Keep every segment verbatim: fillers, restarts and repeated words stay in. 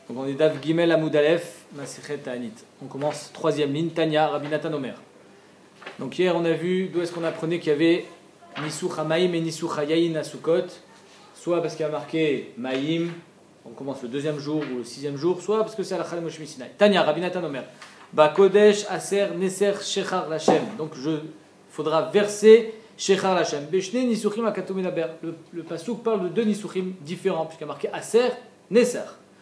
Donc on est Dav Gimel Amoud Aleph, Masechet Ta'anit. On commence troisième ligne, Tanya, Rabbi Nathan Omer. Donc hier on a vu d'où est-ce qu'on apprenait qu'il y avait Nisuch HaMaïm et Nisuch HaYayin à Sukkot, soit parce qu'il y a marqué Maïm, on commence le deuxième jour ou le sixième jour, soit parce que c'est Halakha de Moshe Sinai. Tanya, Rabbi Nathan Omer. Ba Kodesh Aser Neser Shechar Lachem. Donc il faudra verser Shechar Lachem. Beshne Nisuchim Akatou Medaber. Le, le Pasuk parle de deux Nisuchim différents, puisqu'il y a marqué Aser, Neser.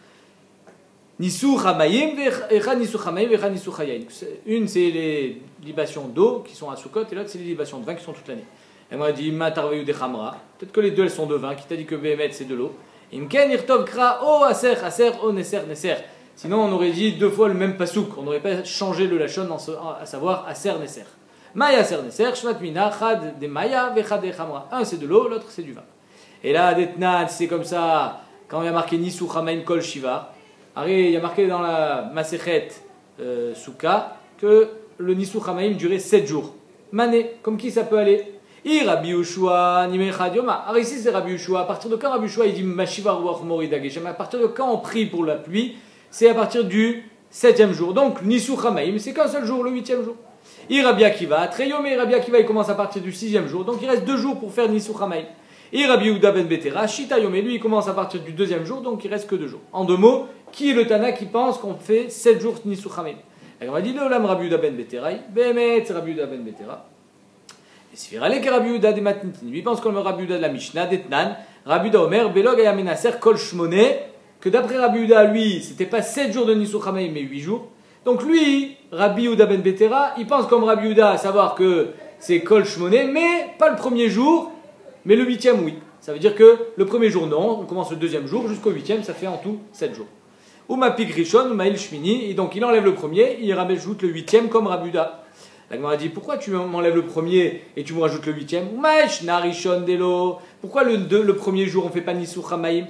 Nisuch HaMaïm, Echad Nisuch HaMaïm, Echad Nisuch HaYayin. Une c'est les libations d'eau qui sont à Sukkot, et l'autre c'est les libations de vin qui sont toute l'année. Et moi je dis Ma Tarveyu de Chamra. Peut-être que les deux elles sont de vin, qui t'a dit que Behemet c'est de l'eau. Imken Irtov Kra O Aser, Aser, O Neser, Neser. Sinon, on aurait dit deux fois le même pasouk. On n'aurait pas changé le lachon, à savoir Aser Neser. Maya Aser Neser, Shvat Mina, Chad de Maya, Vechad de Chamra. Un c'est de l'eau, l'autre c'est du vin. Et là, Detnan, c'est comme ça, quand il y a marqué Nisuch HaMaïm Kol Shiva, il y a marqué dans la Masechet euh, Souka que le Nisuch HaMaïm durait sept jours. Mané, comme qui ça peut aller? I Rabbi Yoshua, Nimechad Yoma. Alors ici c'est Rabbi Yoshua. À partir de quand Rabbi Yoshua il dit Mashiva Ruach Morida Geshem? À partir de quand on prie pour la pluie? C'est à partir du septième jour. Donc, Nisuch HaMaïm, c'est qu'un seul jour, le huitième jour. I Rabbi Akiva, Treyom et Rabbi Akiva, il commence à partir du sixième jour. Donc, il reste deux jours pour faire Nisuch HaMaïm. I Rabbi Yehuda ben Betera, Shita Yom, et lui, il commence à partir du deuxième jour, donc il reste que deux jours. En deux mots, qui est le Tana qui pense qu'on fait sept jours Nisuch HaMaïm? On va dire, le Olam Rabbi Yehuda ben Betera, Behemet, c'est Rabbi Yehuda ben Betera. Et si Virale que Rabbi Yehuda de Matnitin, lui, il pense comme le Rabbi Yehuda de la Mishnah, d'Etnan, Rabbi Yehuda Omer, Belog Ayamenaser, Kol Shmone, que d'après Rabbi Yehuda, lui, c'était pas sept jours de Nisuch HaMaïm, mais huit jours. Donc lui, Rabbi Yehuda ben Betera, il pense comme Rabbi Yehuda, à savoir que c'est Kol Shmone, mais pas le premier jour, mais le huitième, oui. Ça veut dire que le premier jour, non, on commence le deuxième jour, jusqu'au huitième, ça fait en tout sept jours. Ou Mapik Rishon, ou Maïl Shmini, et donc il enlève le premier, il rajoute le huitième comme Rabbi Yehuda. La Gemara dit, pourquoi tu m'enlèves le premier et tu me rajoutes le huitième? Ou Maïsh Narishon Delo, pourquoi le, deux, le premier jour on ne fait pas Nisuch HaMaïm?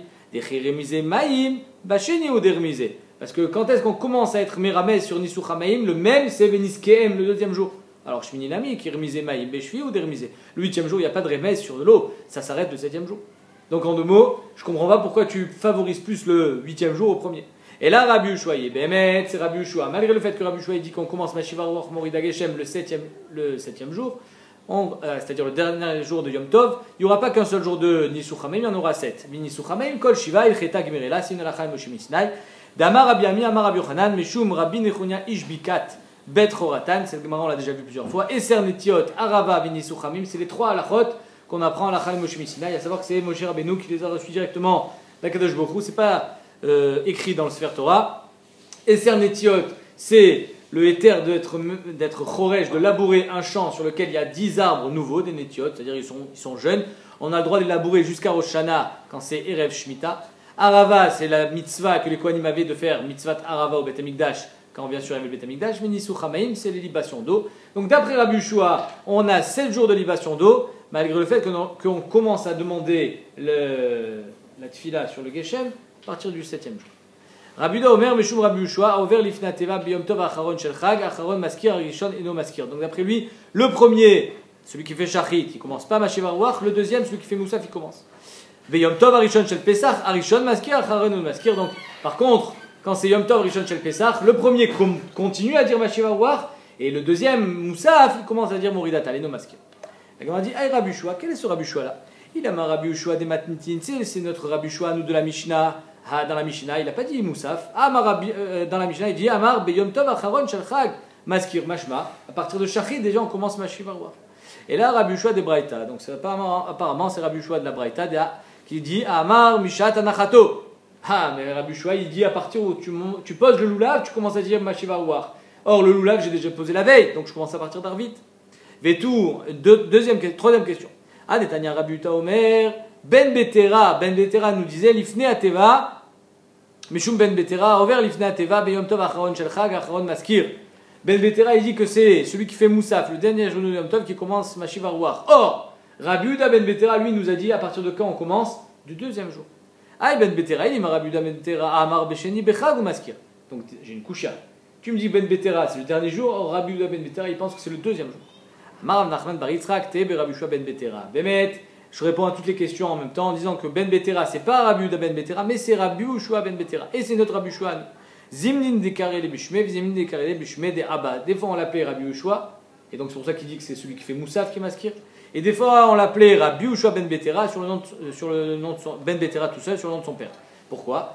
Parce que quand est-ce qu'on commence à être Meramez sur Nisuch HaMaïm, le même c'est Veniskeem le deuxième jour. Alors Shmini Nami qui remisait Maïm, Beshvi ou Dermisé. Le huitième jour, il n'y a pas de remède sur de l'eau, ça s'arrête le septième jour. Donc en deux mots, je ne comprends pas pourquoi tu favorises plus le huitième jour au premier. Et là, Rabbi Yoshua, Behemet, c'est Rabbi Yoshua. Malgré le fait que Rabbi Yoshua dit qu'on commence Mashiva Ruach Morida Geshem le septième, le septième jour, euh, c'est-à-dire le dernier jour de Yom Tov, il n'y aura pas qu'un seul jour de Nisuch HaMaïm, il y en aura sept. Nisuch HaMaïm, Kol Shiva, Il Cheta Gemerela, Sin Halakha Moshe Sinai, Damar Rabbi Ami, Amar Rabbi Yochanan, Meshum Rabbi Nechunya Ishbikat, Bet Choratan, c'est le Gemara, on l'a déjà vu plusieurs fois, Eser Netiot, Arava, Nisuch HaMaïm, c'est les trois halachot qu'on apprend à Halakha Moshe Sinai, à savoir que c'est Moshe Rabbeinu qui les a reçus directement d'Akadosh Baruch Hu, c'est pas euh, écrit dans le Sefer Torah. Eser Netiot, c'est le éther d'être choresh, de labourer un champ sur lequel il y a dix arbres nouveaux, des Netiot, c'est-à-dire ils sont, ils sont jeunes. On a le droit de les labourer jusqu'à Rosh Hashanah quand c'est Erev Shemitah. Arava, c'est la mitzvah que les Kohanim avaient de faire, mitzvah Arava au Beth Amikdash, quand on vient sur le Beth Amikdash. Mais Nisuch HaMaïm, c'est les libations d'eau. Donc d'après Rabbi Yoshua, on a sept jours de libation d'eau, malgré le fait qu'on commence à demander le, la tfila sur le Geshem à partir du septième jour. Rabbi Yehuda Omer, Meshum Rabbi Yoshua, Over Lifnei Teva, Biyom Tov Acharon Shel Chag, Acharon Maskir, Rishon Eno Maskir. Donc d'après lui, le premier, celui qui fait Shachrit, il commence pas Mashiva Ruach, le deuxième, celui qui fait Moussaf, il commence. Biyom Tov Arishon Shel Pesach, Arishon Maskir, Acharon Eno Maskir. Donc par contre, quand c'est Yom Tov Arishon Shel Pesach, le premier continue à dire Mashiva Ruach, et le deuxième, Moussaf, il commence à dire Moridat Eno Maskir. La Gemara dit, Aïe Rabbi Yoshua, quel est ce Rabbi Yoshua là? Il a ma Rabbi Yoshua des Matnitin, c'est notre Rabbi Yoshua, nous de la Mishnah. Ah, dans la Mishnah, il n'a pas dit Moussaf. Ah, euh, dans la Mishnah, il dit Amar Beyom Tov Acharon Shel Chag Maskir Mashma. À partir de Shachrit, déjà on commence Mashiva Ruach. Et là, Rabbi Yoshua de Braïta. Donc apparemment, apparemment c'est Rabbi Yoshua de la Braïta qui dit Amar Mishat Anachato. Ah, mais Rabbi Yoshua, il dit à partir où tu, tu poses le loulav, tu commences à dire Mashiva Ruach. Or, le loulav, j'ai déjà posé la veille, donc je commence à partir d'Arvit. Vetour, deux, deuxième, troisième question. Ah, Netanya Rabbi Yehuda Omer. Ben Betera, Ben Betera nous disait Lifnei Ateva. Meshum Ben Betera, Over Lifnei Ateva, Beyom Tov Acharon Shel Chag, Acharon Maskir. Ben Betera, il dit que c'est celui qui fait Moussaf, le dernier jour de Yom Tov, qui commence Mashiva Ruach. Or, Rabbi Yehuda Ben Betera, lui, nous a dit à partir de quand on commence? Du deuxième jour. Ah, Ben Betera, il dit Rabbi Yehuda Ben Betera, Amar Besheni, Bechag ou Maskir. Donc j'ai une coucha. Tu me dis Ben Betera, c'est le dernier jour, or Rabbi Yehuda Ben Betera, il pense que c'est le deuxième jour. Amar Nachman Bar Yitzchak, Tebe Rabbi Yoshua Ben Betera. Bemet, Je réponds à toutes les questions en même temps en disant que Ben Betera, c'est pas Rabbi Yehuda Ben Betera, mais c'est Rabbi Ushua Ben Betera. Et c'est notre Rabbi Ushua. Zimnin de Karele Bishme, Zimnin de Karele Bishme de Abba. Des fois on l'appelait Rabbi Ushua, et donc c'est pour ça qu'il dit que c'est celui qui fait Moussaf qui est maskir. Et des fois on l'appelait Rabbi Ushua Ben Betera sur le nom de, sur le nom de son, Ben Betera tout seul sur le nom de son père. Pourquoi?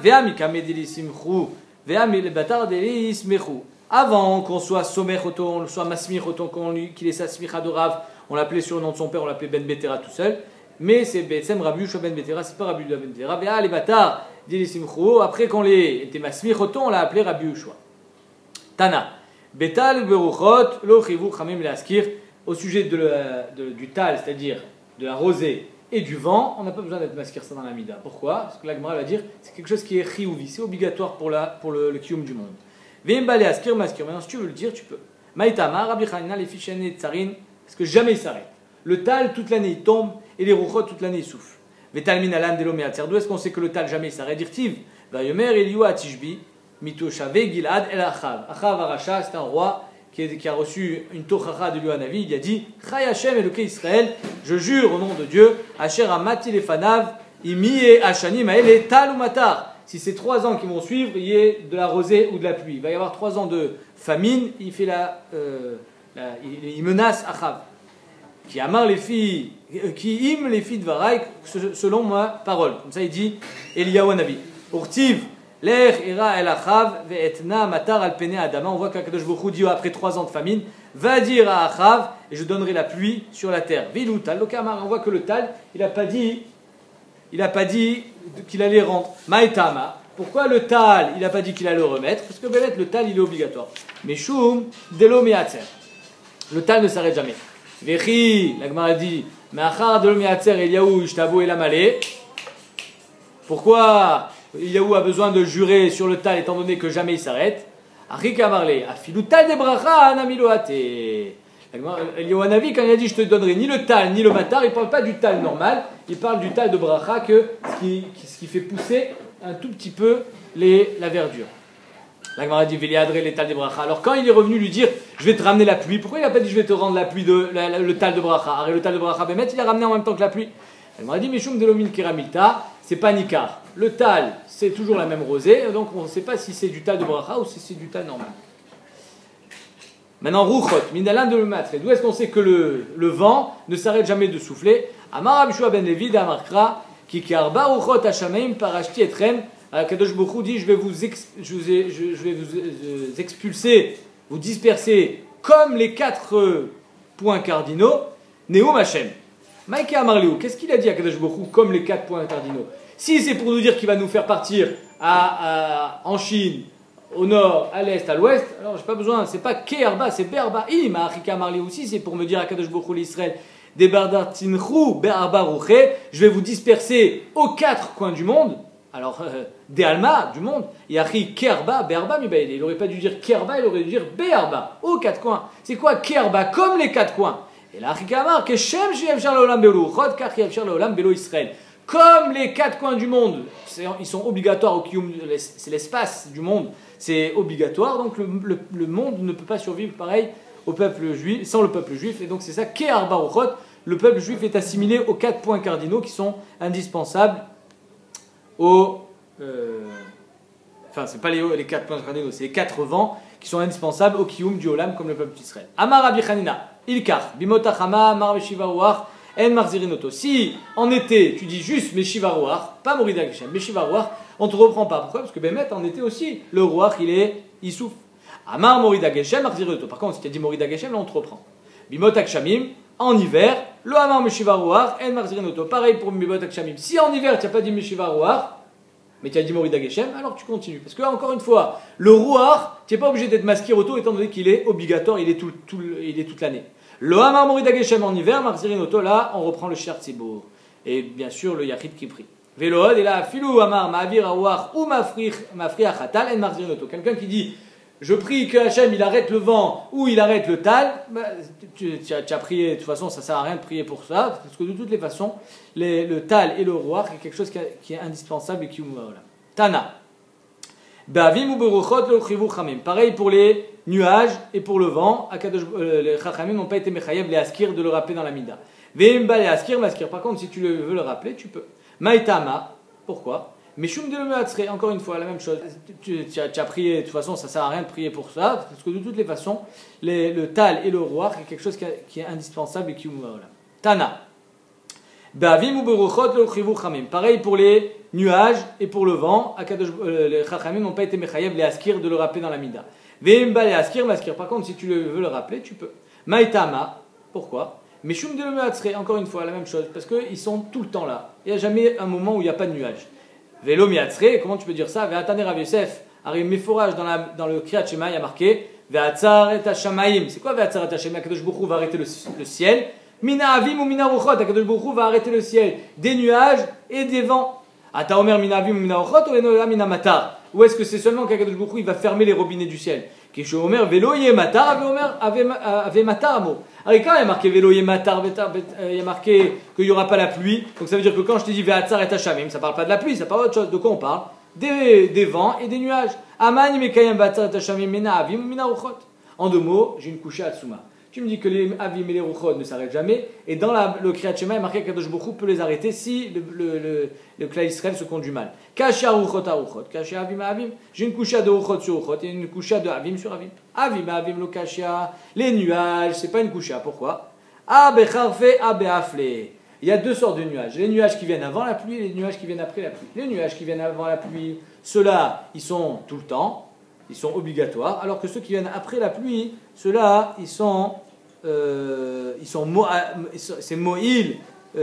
Avant qu'on soit Somech Oto, on soit Masmich Oto, qu'il ait sa Smicha de Rav, on l'appelait sur le nom de son père, on l'appelait Ben Betera tout seul. Mais c'est Betsem Rabbi Ushua Ben Betera, c'est pas Rabbi Yehuda Ben Betera. Béa les bâtards, dit Simchou, après qu'on les était Masmich Oto, on l'a appelé Rabbi Ushua. Tana. Betal Beruchot, lo Chivu Chamim Leaskir, au sujet de le, de, du tal, c'est-à-dire de la rosée et du vent, on n'a pas besoin d'être maskir ça dans la mida. Pourquoi? Parce que la Gemara va dire c'est quelque chose qui est chiyuvi, c'est obligatoire pour, la, pour le, le kiyum du monde. Vim bale askir maskir. Maintenant, si tu veux le dire, tu peux. Maïtama, Rabbi Chanina, les fichane tsarin, parce que jamais il s'arrête. Le tal, toute l'année, il tombe, et les ruchot, toute l'année, il souffle. Vetalmin alam delo meatzer. D'où est-ce qu'on sait que le tal, jamais il s'arrête? Dirtiv, Vayomer Eliou atishbi, mitoshave Gilad el Achav. Achav Aracha, c'est un roi qui, est, qui a reçu une tochacha de Yohanavi. Il a dit Chay Hashem Eloké Israël, je jure au nom de Dieu, Asher Amati Lefanav, Imi et Hashanim Aele Tal ou Matar. Si ces trois ans qui vont suivre, il y ait de la rosée ou de la pluie. Il va y avoir trois ans de famine, il, fait la, euh, la, il, il menace Achav. Qui amar les filles, qui im les filles de Varaï, selon ma parole. Comme ça il dit Eliyahu Navi. Urtiv, l'er ira el Achav, ve'etna matar al pene adama. On voit qu'Akadosh Baruch Hu dit après trois ans de famine, va dire à Achav, et je donnerai la pluie sur la terre. Vilou tal, on voit que le tal, il n'a pas dit, il n'a pas dit qu'il allait rendre. Maïtama. Pourquoi le tal, il n'a pas dit qu'il allait le remettre? Parce que peut-être le tal, il est obligatoire. Mais shum, delo meatzer. Le tal ne s'arrête jamais. Vechi, la Gemara dit, Me'achar delo meatzer Eliyahu ishtabu elamale. Pourquoi Eliyahu a besoin de jurer sur le tal étant donné que jamais il s'arrête? Arika marle, afilu tal de bracha anamiloate. Eliyahu Hanavi, quand il a dit je te donnerai ni le tal ni le matar, il ne parle pas du tal normal, il parle du tal de bracha, que ce qui, ce qui fait pousser un tout petit peu les, la verdure. La Gemara dit Veliadre les tal de bracha. Alors quand il est revenu lui dire je vais te ramener la pluie, pourquoi il n'a pas dit je vais te rendre la pluie de la, la, le tal de bracha? Arrête le tal de bracha Bémet, il a ramené en même temps que la pluie. La Gemara dit Mishum delomin keramilta, c'est pas nikar. Le tal c'est toujours la même rosée, donc on ne sait pas si c'est du tal de bracha ou si c'est du tal normal. Maintenant, Ruchot, Minalan de Lumatre. D'où est-ce qu'on sait que le, le vent ne s'arrête jamais de souffler? Amar Abishua ben Levi d'Amarkra, qui karba Ruchot Hashameim parashti etrem. Kadosh Baruch Hu dit je vais vous, ex, je, vous ai, je, je vais vous euh, expulser, vous disperser comme les quatre euh, points cardinaux. Neum Hashem. Maïke Amarliou, qu'est-ce qu'il a dit à Kadosh Baruch Hu comme les quatre points cardinaux? Si c'est pour nous dire qu'il va nous faire partir à, à, en Chine, au nord, à l'est, à l'ouest, alors j'ai pas besoin, c'est pas Kearba, c'est Berba. Il m'a Achika Marli aussi, c'est pour me dire à Kadosh Baruch Hu l'Israël, Debardatinchou Berba Ruché, je vais vous disperser aux quatre coins du monde. Alors, euh, des Alma, du monde, Yachi Kerba, Berba, il n'aurait pas dû dire Kerba, il aurait dû dire Berba, aux quatre coins. C'est quoi Kerba? Comme les quatre coins. Et là, Achika Mar, Keshem Shievchar Leolam Belo, Chod Kach Yevchar Leolam Belo Israël. Comme les quatre coins du monde, ils sont obligatoires au Kiyum, c'est l'espace du monde, c'est obligatoire, donc le, le, le monde ne peut pas survivre pareil au peuple juif, sans le peuple juif, et donc c'est ça, Ke'ar Baruchot, le peuple juif est assimilé aux quatre points cardinaux qui sont indispensables aux... Euh, enfin, c'est pas les, les quatre points cardinaux, c'est les quatre vents qui sont indispensables au Kiyum du Olam comme le peuple d'Israël. Amar Rabbi Chanina, Ilkar, Bimotachama, Amar Veshiva Ruach, En Marzirinoto. Si en été tu dis juste Meshiva Ruach, pas Morida Geshem, Meshiva Ruach, on ne te reprend pas. Pourquoi? Parce que Bémet en été aussi, le Ruach il est, il souffle. Amar Morida Geshem, Marzirinoto. Par contre, si tu as dit Morida Geshem, là on te reprend. Bimotak Shamim, en hiver, le Amar Meshiva Ruach, En Marzirinoto. Pareil pour Bimotak Shamim. Si en hiver tu n'as pas dit Meshiva Ruach, mais tu as dit Morida Geshem, alors tu continues. Parce que là, encore une fois, le Ruach, tu n'es pas obligé d'être masqué auto étant donné qu'il est obligatoire, il est, tout, tout, il est toute l'année. Le Hamar Morida Geshem en hiver, Marzirinoto, là, on reprend le Shir Tzibour. Et bien sûr, le Yachid Kipri. Velood, et là, Filou Hamar, Ma'avir Aouach, ou Mafri Achatal, en Marzirinoto. Quelqu'un qui dit, je prie que Hachem, il arrête le vent, ou il arrête le tal, bah, tu, tu, as, tu as prié, de toute façon, ça ne sert à rien de prier pour ça, parce que de toutes les façons, les, le tal et le roi, c'est quelque chose qui, a, qui est indispensable et qui voilà. Tana. Bavim ou beruchot le chivu chamim. Pareil pour les nuages et pour le vent. Akadosh, euh, les chachamim n'ont pas été mechayev les askir de le rappeler dans la mida. Veimba et askir, maskir. Par contre, si tu veux le rappeler, tu peux. Maïtama, pourquoi? Mais Shum de le encore une fois, la même chose. Tu, tu, as, tu as prié, de toute façon, ça ne sert à rien de prier pour ça, parce que de toutes les façons, les, le tal et le roi, c'est quelque chose qui, a, qui est indispensable et qui voilà. Tana. Bavim ou beruchot le chivu chamim. Pareil pour les nuages et pour le vent. Les chachamim n'ont pas été mechayev les askir de le rappeler dans la mida. Veimba les askir, maskir. Par contre, si tu veux le rappeler, tu peux. Maïtama, pourquoi? Mais Shum de le encore une fois, la même chose, parce qu'ils sont tout le temps là. Il n'y a jamais un moment où il n'y a pas de nuages. Vélo miatzre, comment tu peux dire ça? Ve'atane Rav Yosef, arrive méforage dans, la, dans le Kriyat Shema, il y a marqué Ve'atzar et Hashamaim. C'est quoi Ve'atzar et Hashamaim? Akadosh Baruch Hu va arrêter le, le ciel. Mina avim ou mina ruchot, Akadosh Baruch Hu va arrêter le ciel. Des nuages et des vents. Ata omer mina avim ou mina ruchot ou enola mina matar. Ou est-ce que c'est seulement qu'Akadosh Baruch Hu il va fermer les robinets du ciel? Kisho omer vélo yé matar, ave omer ave matar amo. Alors quand il y a marqué vélo yé matar, il y a marqué qu'il n'y aura pas la pluie. Donc ça veut dire que quand je te dis ve'atzar et hashamaim, ça ne parle pas de la pluie, ça parle d'autre chose. De quoi on parle? Des, des vents et des nuages. Amani mekayem ve'atzar et hashamaim mina avim ou mina ruchot. En deux mots, j'ai une couchée à Tsuma. Tu me dis que les avim et les ruchot ne s'arrêtent jamais, et dans la, le Kriyat Shema, il est marqué qu'Akadosh Baruch Hu peut les arrêter si le, le, le, le Klal Israël se conduit mal. Kaché ruchot à ruchot, kaché avim à avim. J'ai une couchée de ruchot sur ruchot et une couchée de avim sur avim. Avim à avim lo kaché. Les nuages, c'est pas une couchée. Pourquoi? Abe charfe, abe afle. Il y a deux sortes de nuages. Les nuages qui viennent avant la pluie et les nuages qui viennent après la pluie. Les nuages qui viennent avant la pluie, ceux-là, ils sont tout le temps. Ils sont obligatoires, alors que ceux qui viennent après la pluie, ceux-là, ils sont, euh, ils sont, mo, c'est moïl,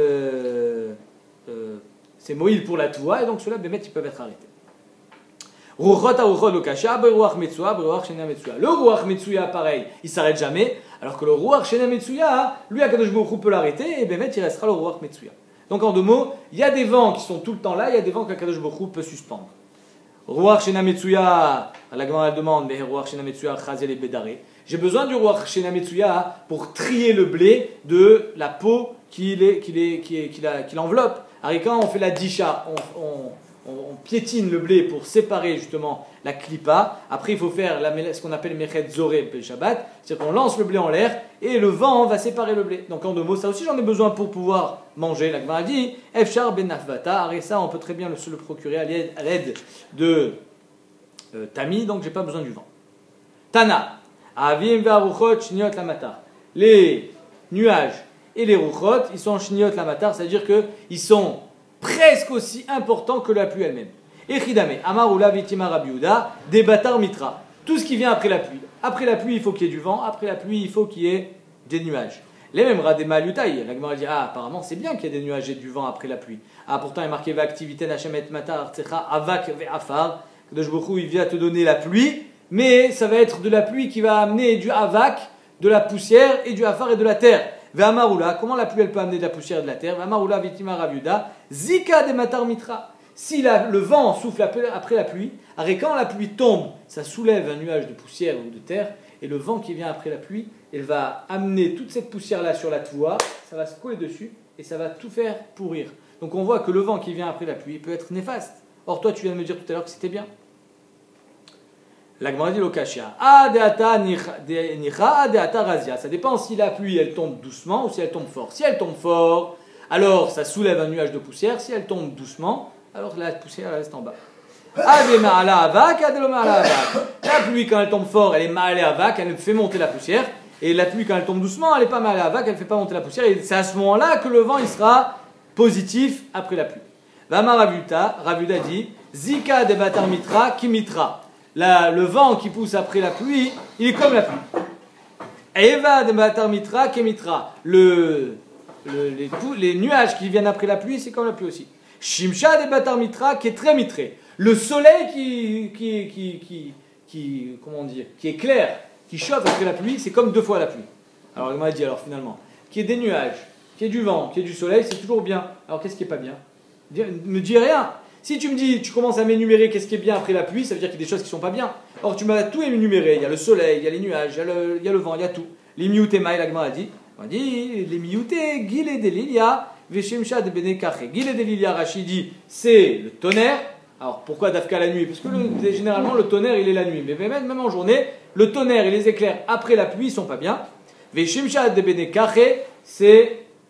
euh, euh, c'est moïl pour la toua, et donc ceux-là, bémet, ils peuvent être arrêtés. Ruchot a ruchot lo kasha, beruach metsuya, beruach shena metsuya. Le ruach metsuya, pareil, il s'arrête jamais, alors que le ruach shena metsuya, lui, Akadosh Baruch Hu peut l'arrêter, et bémet, il restera le ruach metsuya. Donc en deux mots, il y a des vents qui sont tout le temps là, il y a des vents qu'Akadosh Baruch Hu peut suspendre. Ruach Shena Metsuya, la Gemara demande, mais Ruach Shena Metsuya, Chazel et Bédaré. J'ai besoin du Ruach Shena Metsuya pour trier le blé de la peau qui l'enveloppe. Alors quand on fait la disha, on, on, on, on piétine le blé pour séparer justement la klipa. Après, il faut faire la, ce qu'on appelle Mechet Zoré le Shabbat, c'est-à-dire qu'on lance le blé en l'air et le vent va séparer le blé. Donc en deux mots, ça aussi j'en ai besoin pour pouvoir manger. La Gemara dit Efshar ben nafvata, et ça on peut très bien le, se le procurer à l'aide de euh, Tami, donc j'ai pas besoin du vent. Tana, Avim ve'aruchot shniot lamatar. Les nuages et les ruchot, ils sont shniot lamatar, c'est-à-dire qu'ils sont presque aussi importants que la pluie elle-même. Echidame, Amar Ula Vitima Rabiuda, des batar mitra. Tout ce qui vient après la pluie. Après la pluie, il faut qu'il y ait du vent. Après la pluie, il faut qu'il y ait des nuages. Les mêmes radema lutaï. La Gemara dit ah, apparemment, c'est bien qu'il y ait des nuages et du vent après la pluie. Ah, pourtant, il est marqué Va'aktivité Nashemet Matar Tsecha Avak Ve'afar. Kadosh Baruch Hu, il vient te donner la pluie, mais ça va être de la pluie qui va amener du avak, de la poussière et du afar et de la terre. Ve'amar Ula, comment la pluie elle peut amener de la poussière et de la terre? Ve'amar Ula Vitima Rabiuda, Zika de Matar Mitra. Si la, le vent souffle après la pluie, alors quand la pluie tombe, ça soulève un nuage de poussière ou de terre, et le vent qui vient après la pluie, il va amener toute cette poussière-là sur la toua, ça va se coller dessus, et ça va tout faire pourrir. Donc on voit que le vent qui vient après la pluie peut être néfaste. Or toi tu viens de me dire tout à l'heure que c'était bien. La Gemara dit l'okashia. Ça dépend si la pluie elle tombe doucement ou si elle tombe fort. Si elle tombe fort, alors ça soulève un nuage de poussière. Si elle tombe doucement, alors la poussière reste en bas. La pluie quand elle tombe fort, elle est mal à vac, elle fait monter la poussière. Et la pluie quand elle tombe doucement, elle est pas mal à vac, elle ne fait pas monter la poussière. Et c'est à ce moment-là que le vent il sera positif après la pluie. Vama Ravuta, Ravuta dit Zika de Batar Mitra Kimitra. La, le vent qui pousse après la pluie, il est comme la pluie. Eva de Batar Mitra Kimitra. Le, le, les, les nuages qui viennent après la pluie, c'est comme la pluie aussi. Shimsha de Batar Mitra qui est très mitré. Le soleil qui, qui, qui, qui, qui, comment dire, qui est clair, qui chauffe après la pluie, c'est comme deux fois la pluie. Alors il m'a dit alors finalement, qu'il y ait des nuages, qu'il y ait du vent, qu'il y ait du soleil, c'est toujours bien. Alors qu'est-ce qui est pas bien? Ne me dis rien. Si tu me dis, tu commences à m'énumérer qu'est-ce qui est bien après la pluie, ça veut dire qu'il y a des choses qui sont pas bien. Or tu m'as tout énuméré. Il y a le soleil, il y a les nuages, il y a le, il y a le vent, il y a tout. Les miouté maï, la Gemara a dit, on a dit les miouté, gile de lilia, veshemsha de benekache. Gile de lilia, Rachidi, c'est le tonnerre. Alors pourquoi d'Afka la nuit? Parce que le, généralement le tonnerre il est la nuit. Mais même, même en journée, le tonnerre et les éclairs après la pluie ils sont pas bien. Veshemsha de benekache, c'est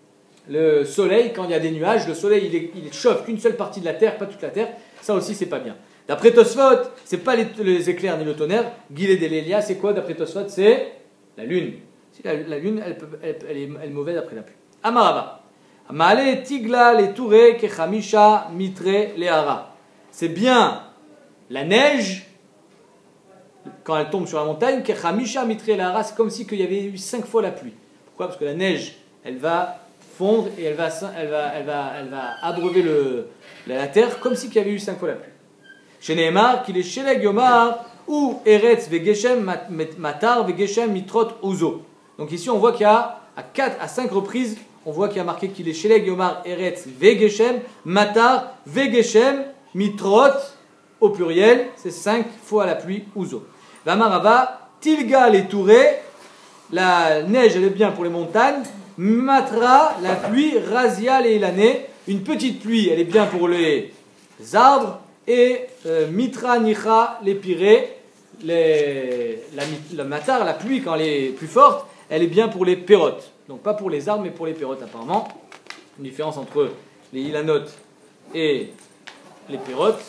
le soleil, quand il y a des nuages, le soleil il, il chauffe qu'une seule partie de la terre, pas toute la terre. Ça aussi, c'est pas bien. D'après Tosfot, c'est pas les, les éclairs ni le tonnerre. Gilé d'Elélia, c'est quoi d'après Tosfot? C'est la lune. Si la, la lune, elle, peut, elle, elle, est, elle est mauvaise après la pluie. Amarava. Amale tigla les touré kechamisha mitre lehara. C'est bien la neige quand elle tombe sur la montagne. Kechamisha mitre lehara, c'est comme si il y avait eu cinq fois la pluie. Pourquoi? Parce que la neige, elle va fondre et elle va, elle va, elle va, elle va abreuver le, la terre comme si il y avait eu cinq fois la pluie. Chez Nehemar, qu'il est sheleg yomar ou eretz vegeshem matar vegeshem mitrot uzo. Donc ici, on voit qu'il y a à quatre, à cinq reprises, on voit qu'il y a marqué qu'il est sheleg yomar eretz vegeshem matar vegeshem mitrot au pluriel, c'est cinq fois la pluie uzo. Vamarava tilga les tourés, la neige elle est bien pour les montagnes. Matra, la pluie, razia les ilané, une petite pluie, elle est bien pour les arbres, et euh, mitra nicha, les pirées, les, la, la matar, la pluie quand elle est plus forte, elle est bien pour les pérotes. Donc pas pour les arbres, mais pour les pérotes apparemment. Une différence entre les ilanotes et les pérotes.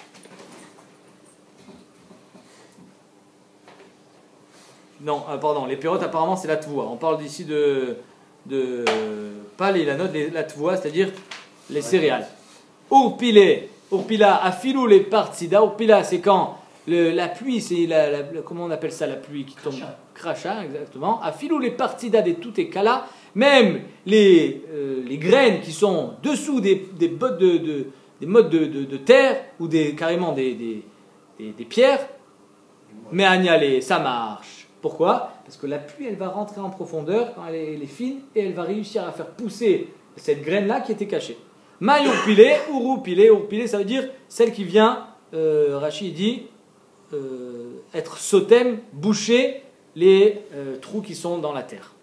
Non, euh, pardon, les pérotes apparemment c'est la tvoie. On parle d'ici de... de pas les ilanotes, la tvoie, c'est-à-dire les céréales. Urpile, urpila, afilou les partsida. Urpila, c'est quand le, la pluie, c'est la, la, comment on appelle ça, la pluie qui tombe? Crachat, exactement. Afilou les partsida des tout et kala. Même les, euh, les graines qui sont dessous des, des bottes de, de, des mottes de, de, de terre ou des, carrément des, des, des, des pierres, mais agnalé, ça marche. Pourquoi? Parce que la pluie, elle va rentrer en profondeur quand elle est, elle est fine et elle va réussir à faire pousser cette graine-là qui était cachée. Maï urpilé, urupilé, urpilé, ça veut dire celle qui vient, euh, Rachid dit, euh, être sotem, boucher les euh, trous qui sont dans la terre.